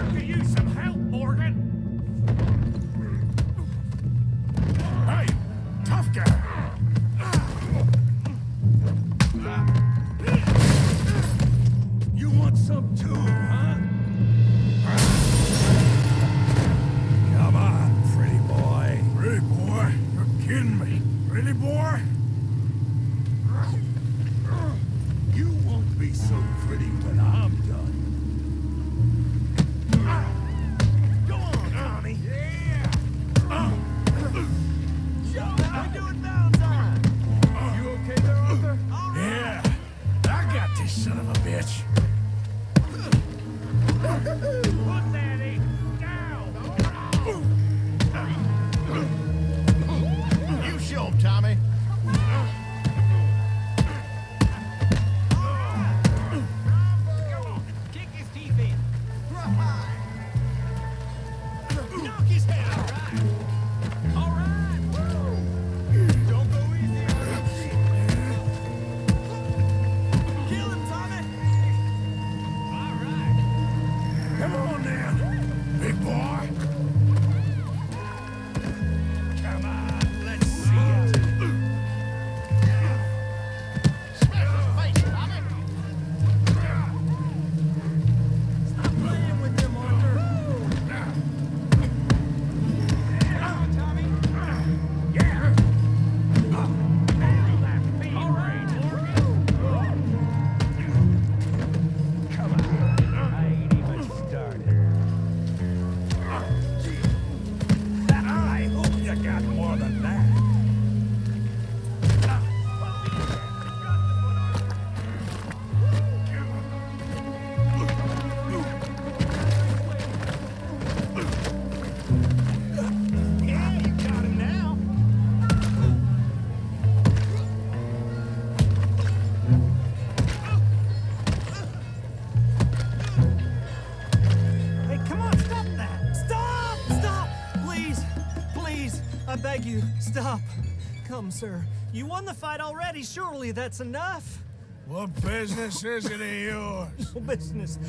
could use some help, Morgan. Hey, tough guy. You want some too, huh? Come on, pretty boy. Pretty boy? You're kidding me. Pretty boy? You won't be so pretty when I'm done. Go on, Tommy. Yeah. Show how we do it Valentine. You okay there, Arthur? Yeah. I got this son of a bitch. Put that ape down. You show him, Tommy. Knock his head out. All right. Woo. Don't go easy. Kill him, Tommy. All right. Come on, then, big boy. Come on, let's see it. Smash his face, Tommy. Stop playing with him, Arthur. I beg you, stop. Come, sir. You won the fight already. Surely that's enough. What business is it of yours? No business.